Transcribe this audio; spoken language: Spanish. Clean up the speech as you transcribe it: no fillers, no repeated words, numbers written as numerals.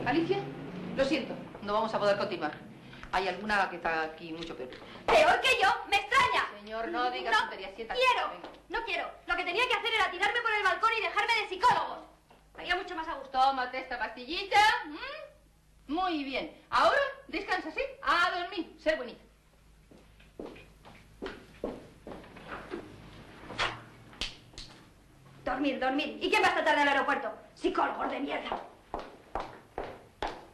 Alicia, lo siento, no vamos a poder continuar. Hay alguna que está aquí mucho peor. ¿Peor que yo? ¡Me extraña! Señor, no digas tonterías. Siéntate. No quiero. Lo que tenía que hacer era tirarme por el balcón y dejarme de psicólogos. Estaría mucho más a gusto. Tómate esta pastillita. Muy bien. Ahora, descansa, ¿sí? A dormir. Ser bonita. Dormir. ¿Y quién va esta tarde al aeropuerto? Psicólogos de mierda.